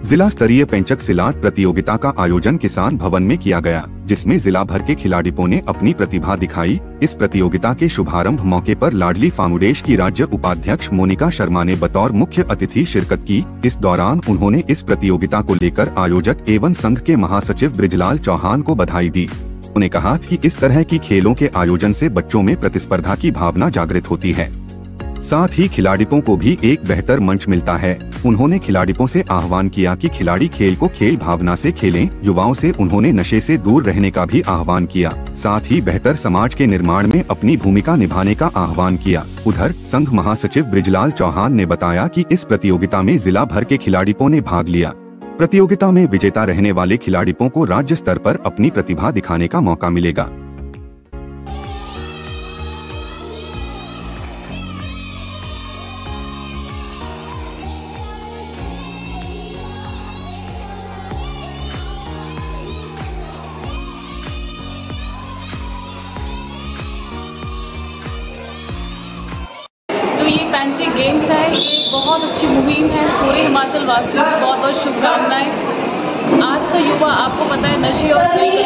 जिला स्तरीय पेंचक सिलाट प्रतियोगिता का आयोजन किसान भवन में किया गया, जिसमें जिला भर के खिलाड़ियों ने अपनी प्रतिभा दिखाई। इस प्रतियोगिता के शुभारंभ मौके पर लाडली फाउंडेशन की राज्य उपाध्यक्ष मोनिका शर्मा ने बतौर मुख्य अतिथि शिरकत की। इस दौरान उन्होंने इस प्रतियोगिता को लेकर आयोजक एवं संघ के महासचिव ब्रिजलाल चौहान को बधाई दी। उन्होंने कहा कि इस तरह की खेलों के आयोजन से बच्चों में प्रतिस्पर्धा की भावना जागृत होती है, साथ ही खिलाड़ियों को भी एक बेहतर मंच मिलता है। उन्होंने खिलाड़ियों से आह्वान किया कि खिलाड़ी खेल को खेल भावना से खेलें। युवाओं से उन्होंने नशे से दूर रहने का भी आह्वान किया, साथ ही बेहतर समाज के निर्माण में अपनी भूमिका निभाने का आह्वान किया। उधर संघ महासचिव ब्रिजलाल चौहान ने बताया कि इस प्रतियोगिता में जिला भर के खिलाड़ियों ने भाग लिया। प्रतियोगिता में विजेता रहने वाले खिलाड़ियों को राज्य स्तर पर अपनी प्रतिभा दिखाने का मौका मिलेगा। तो ये पेंचिक गेम्स है, ये बहुत अच्छी मुहिम है। पूरे हिमाचल वासियों को बहुत बहुत शुभकामनाएं। आज का युवा आपको पता है नशे और